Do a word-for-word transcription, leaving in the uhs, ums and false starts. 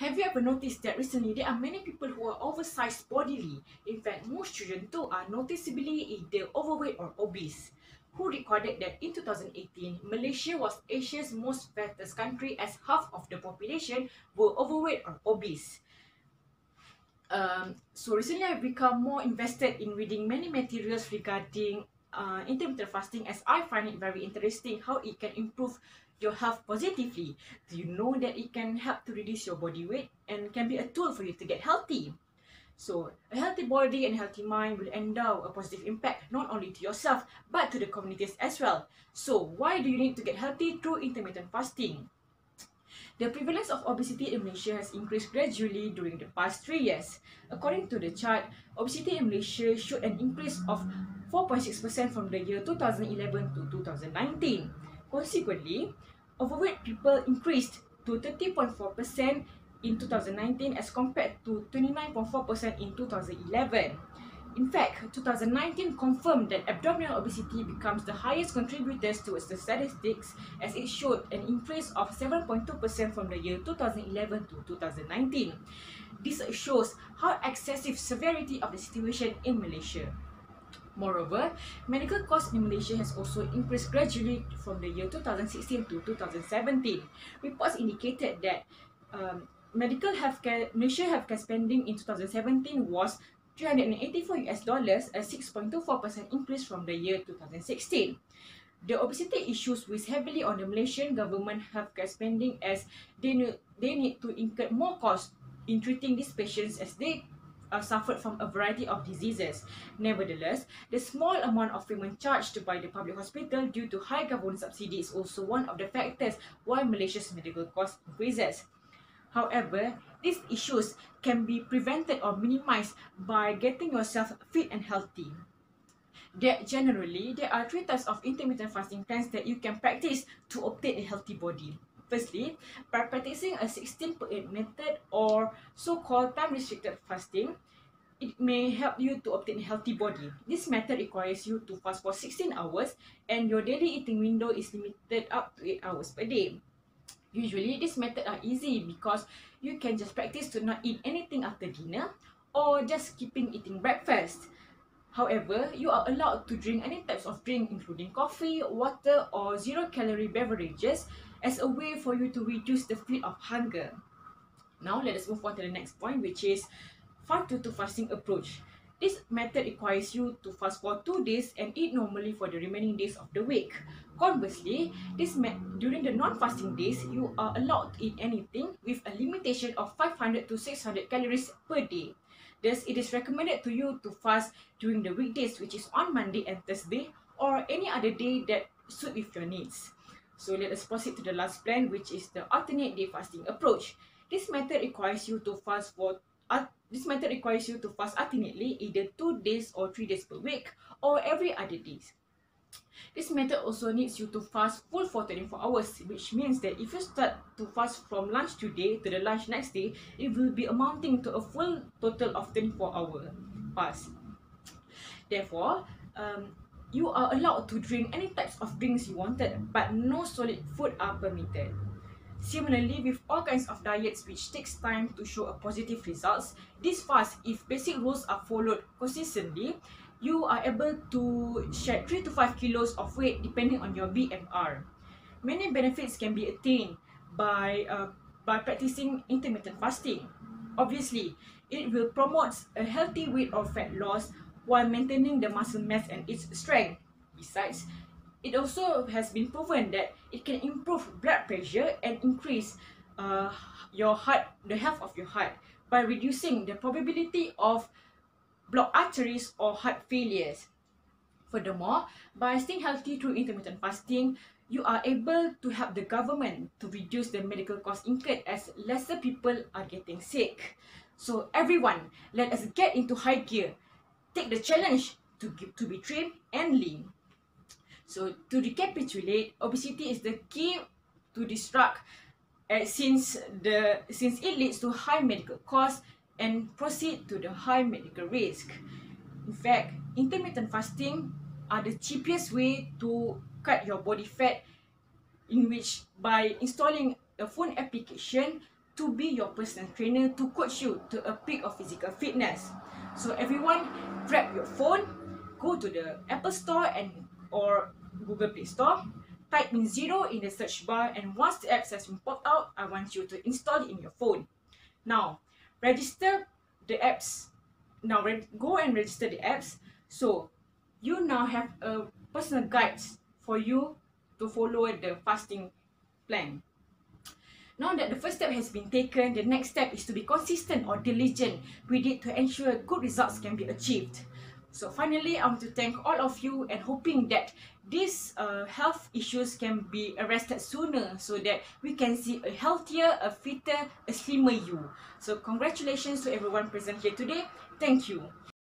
Have you ever noticed that recently there are many people who are oversized bodily? In fact, most children too are noticeably either overweight or obese. Who recorded that in two thousand eighteen, Malaysia was Asia's most fattest country as half of the population were overweight or obese. Um, so recently I've become more invested in reading many materials regarding uh, intermittent fasting, as I find it very interesting how it can improve your health positively. Do you know that it can help to reduce your body weight and can be a tool for you to get healthy? So, a healthy body and healthy mind will endow a positive impact not only to yourself but to the communities as well. So, why do you need to get healthy through intermittent fasting? The prevalence of obesity in Malaysia has increased gradually during the past three years. According to the chart, obesity in Malaysia showed an increase of four point six percent from the year two thousand eleven to two thousand nineteen. Consequently, overweight people increased to thirty point four percent in two thousand nineteen as compared to twenty-nine point four percent in two thousand eleven. In fact, two thousand nineteen confirmed that abdominal obesity becomes the highest contributors towards the statistics, as it showed an increase of seven point two percent from the year two thousand eleven to two thousand nineteen. This shows how excessive severity of the situation in Malaysia. Moreover, medical costs in Malaysia has also increased gradually from the year two thousand sixteen to two thousand seventeen. Reports indicated that um, medical healthcare, Malaysia healthcare spending in two thousand seventeen was three hundred eighty-four US dollars, a six point two four percent increase from the year two thousand sixteen. The obesity issues weighs heavily on the Malaysian government healthcare spending, as they, they need to incur more costs in treating these patients as they uh, suffered from a variety of diseases. Nevertheless, the small amount of payment charged by the public hospital due to high government subsidy is also one of the factors why Malaysia's medical cost increases. However, these issues can be prevented or minimized by getting yourself fit and healthy. There, generally, there are three types of intermittent fasting plans that you can practice to obtain a healthy body. Firstly, by practicing a sixteen per eight method, or so-called time-restricted fasting, it may help you to obtain a healthy body. This method requires you to fast for sixteen hours, and your daily eating window is limited up to eight hours per day. Usually, this method are easy because you can just practice to not eat anything after dinner or just skipping eating breakfast. However, you are allowed to drink any types of drink, including coffee, water, or zero-calorie beverages, as a way for you to reduce the feeling of hunger. Now, let us move on to the next point, which is five two two fasting approach. This method requires you to fast for two days and eat normally for the remaining days of the week. Conversely, this during the non-fasting days, you are allowed to eat anything with a limitation of five hundred to six hundred calories per day. Thus, it is recommended to you to fast during the weekdays, which is on Monday and Thursday, or any other day that suit with your needs. So let us proceed to the last plan, which is the alternate day fasting approach. This method requires you to fast for uh, this method requires you to fast alternately, either two days or three days per week, or every other days. This method also needs you to fast full for twenty-four hours, which means that if you start to fast from lunch today to the lunch next day, it will be amounting to a full total of twenty-four hour fast. Therefore, um, you are allowed to drink any types of drinks you wanted, but no solid food are permitted. Similarly, with all kinds of diets which takes time to show a positive results, this fast, if basic rules are followed consistently, you are able to shed three to five kilos of weight depending on your B M R. Many benefits can be attained by, uh, by practicing intermittent fasting. Obviously, it will promote a healthy weight or fat loss while maintaining the muscle mass and its strength. Besides, it also has been proven that it can improve blood pressure and increase uh, your heart, the health of your heart, by reducing the probability of blocked arteries or heart failures. Furthermore, by staying healthy through intermittent fasting, you are able to help the government to reduce the medical costs incurred, as lesser people are getting sick. So everyone, let us get into high gear. Take the challenge to, give, to be trim and lean. So to recapitulate, obesity is the key to disrupt, uh, since the since it leads to high medical costs and proceed to the high medical risk. In fact, intermittent fasting are the cheapest way to cut your body fat, in which by installing a phone application, to be your personal trainer to coach you to a peak of physical fitness. So everyone, grab your phone, go to the Apple Store and or Google Play Store, type in Zero in the search bar, and once the app has been popped out, I want you to install it in your phone. Now, register the apps. Now, go and register the apps. So, you now have a personal guides for you to follow the fasting plan. Now that the first step has been taken, the next step is to be consistent or diligent with it to ensure good results can be achieved. So finally, I want to thank all of you and hoping that these uh, health issues can be arrested sooner so that we can see a healthier, a fitter, a slimmer you. So congratulations to everyone present here today. Thank you.